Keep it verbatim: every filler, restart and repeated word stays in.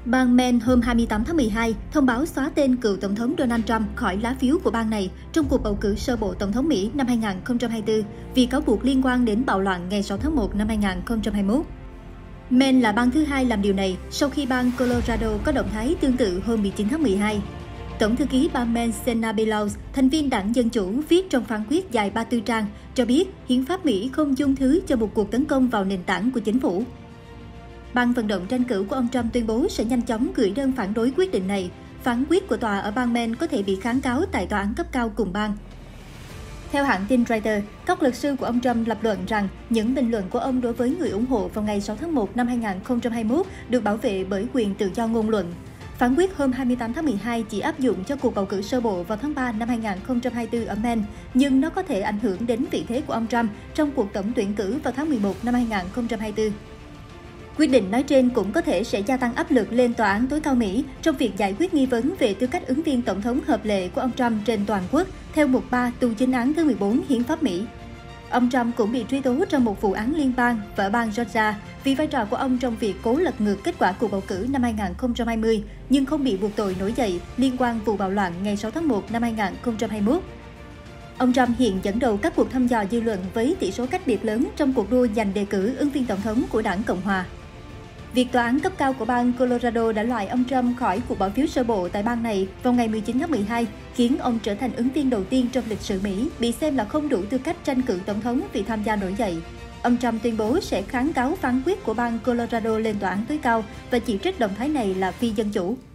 Bang Maine hôm hai mươi tám tháng mười hai thông báo xóa tên cựu Tổng thống Donald Trump khỏi lá phiếu của bang này trong cuộc bầu cử sơ bộ Tổng thống Mỹ năm hai nghìn không trăm hai mươi tư vì cáo buộc liên quan đến bạo loạn ngày sáu tháng một năm hai nghìn không trăm hai mươi mốt. Maine là bang thứ hai làm điều này sau khi bang Colorado có động thái tương tự hôm mười chín tháng mười hai. Tổng thư ký bang Maine Senna Bellows, thành viên đảng Dân Chủ, viết trong phán quyết dài ba mươi tư trang, cho biết hiến pháp Mỹ không dung thứ cho một cuộc tấn công vào nền tảng của chính phủ. Ban vận động tranh cử của ông Trump tuyên bố sẽ nhanh chóng gửi đơn phản đối quyết định này. Phán quyết của tòa ở bang Maine có thể bị kháng cáo tại tòa án cấp cao cùng bang. Theo hãng tin Reuters, các luật sư của ông Trump lập luận rằng những bình luận của ông đối với người ủng hộ vào ngày sáu tháng một năm hai nghìn không trăm hai mươi mốt được bảo vệ bởi quyền tự do ngôn luận. Phán quyết hôm hai mươi tám tháng mười hai chỉ áp dụng cho cuộc bầu cử sơ bộ vào tháng ba năm hai nghìn không trăm hai mươi tư ở Maine, nhưng nó có thể ảnh hưởng đến vị thế của ông Trump trong cuộc tổng tuyển cử vào tháng mười một năm hai nghìn không trăm hai mươi tư. Quyết định nói trên cũng có thể sẽ gia tăng áp lực lên Tòa án tối cao Mỹ trong việc giải quyết nghi vấn về tư cách ứng viên tổng thống hợp lệ của ông Trump trên toàn quốc, theo mục ba tù chính án thứ mười bốn Hiến pháp Mỹ. Ông Trump cũng bị truy tố trong một vụ án liên bang ở bang Georgia vì vai trò của ông trong việc cố lật ngược kết quả cuộc bầu cử năm hai nghìn không trăm hai mươi, nhưng không bị buộc tội nổi dậy liên quan vụ bạo loạn ngày sáu tháng một năm hai nghìn không trăm hai mươi mốt. Ông Trump hiện dẫn đầu các cuộc thăm dò dư luận với tỷ số cách biệt lớn trong cuộc đua giành đề cử ứng viên tổng thống của đảng Cộng hòa. Việc tòa án cấp cao của bang Colorado đã loại ông Trump khỏi cuộc bỏ phiếu sơ bộ tại bang này vào ngày mười chín tháng mười hai, khiến ông trở thành ứng viên đầu tiên trong lịch sử Mỹ bị xem là không đủ tư cách tranh cử tổng thống vì tham gia nổi dậy. Ông Trump tuyên bố sẽ kháng cáo phán quyết của bang Colorado lên tòa án tối cao và chỉ trích động thái này là phi dân chủ.